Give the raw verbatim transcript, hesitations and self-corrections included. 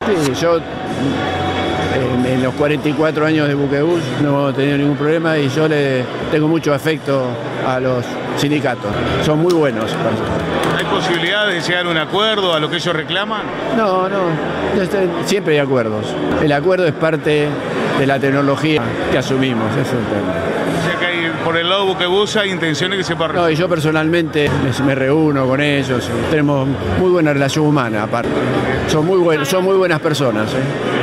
Sí, yo en, en los cuarenta y cuatro años de Buquebus no he tenido ningún problema y yo le tengo mucho afecto a los sindicatos. Son muy buenos. ¿Hay posibilidad de llegar a un acuerdo a lo que ellos reclaman? No, no, siempre hay acuerdos. El acuerdo es parte de la tecnología que asumimos, eso es el tema. O sea que hay, por el lado Buquebus hay intenciones que se pueda resolver. No, y yo personalmente me, me reúno con ellos, tenemos muy buena relación humana aparte. Son muy, buen, son muy buenas personas. ¿eh?